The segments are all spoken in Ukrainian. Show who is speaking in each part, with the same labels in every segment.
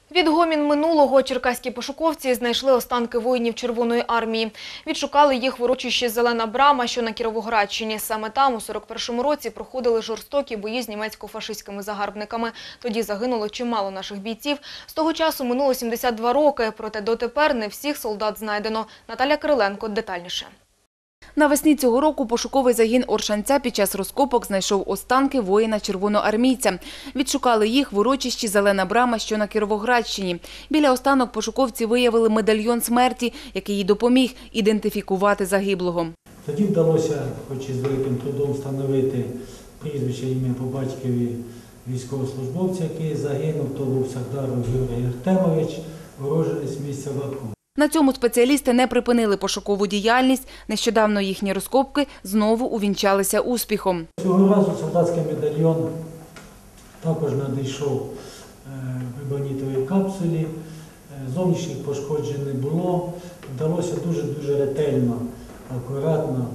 Speaker 1: Відгомін минулого черкаські пошуковці знайшли останки воїнів Червоної армії. Відшукали їх в урочищі «Зелена брама», що на Кіровоградщині. Саме там у 41-му році проходили жорстокі бої з німецько-фашистськими загарбниками. Тоді загинуло чимало наших бійців. З того часу минуло 72 роки, проте дотепер не всіх солдат знайдено. Наталя Кириленко детальніше.
Speaker 2: Навесні цього року пошуковий загін Оршанця під час розкопок знайшов останки воїна-червоноармійця. Відшукали їх в урочищі «Зелена брама», що на Кіровоградщині. Біля останок пошуковці виявили медальйон смерті, який їй допоміг ідентифікувати загиблого.
Speaker 3: Тоді вдалося, хоч і з великим трудом, встановити прізвище, ім'я по батькові військовослужбовця, який загинув. То був Сахдаров Георгій Артемович, уродженець місця Баку.
Speaker 2: На цьому спеціалісти не припинили пошукову діяльність. Нещодавно їхні розкопки знову увінчалися успіхом.
Speaker 3: Цього разу солдатський медальйон також надійшов в ебонітовій капсулі. Зовнішніх пошкоджень не було. Вдалося дуже ретельно, акуратно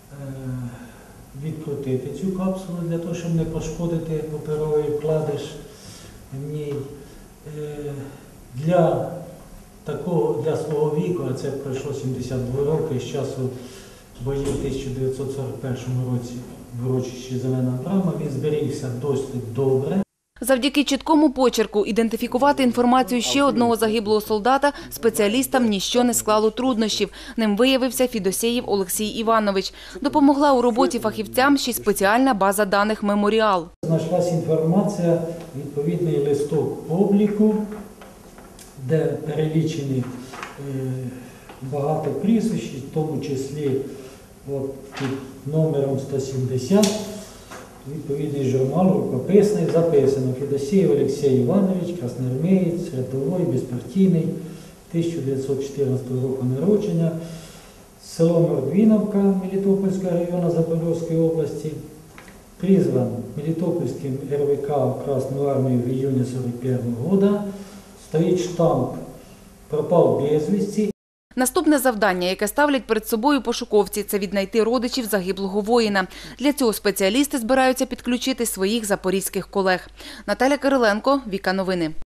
Speaker 3: відкрутити цю капсулу для того, щоб не пошкодити паперовий вкладиш в ній. Для свого віку, а це пройшло 72 роки, з часу боїв в 1941 році в урочищі «Зелена брама», він зберігся досить добре.
Speaker 2: Завдяки чіткому почерку ідентифікувати інформацію ще одного загиблого солдата спеціалістам ніщо не склало труднощів. Ним виявився Фідосєєв Олексій Іванович. Допомогла у роботі фахівцям ще й спеціальна база даних «Меморіал».
Speaker 3: Знайшлася інформація, відповідний листок обліку, де перелічені багато прізвищ, в тому числі під номером 170, відповідний журнал рукописний, записано: Фідосєєв Олексій Іванович, красноармієць, рядовий, безпартійний, 1914 року народження, село Мордвіновка Мелітопольського району Запорізької області, призван Мелітопольським РВК в Красну армію в июне 1941 року. Стоїть штамп «Пропав безвісті».
Speaker 2: Наступне завдання, яке ставлять перед собою пошуковці – це віднайти родичів загиблого воїна. Для цього спеціалісти збираються підключити своїх запорізьких колег. Наталя Кириленко, Віка Новини.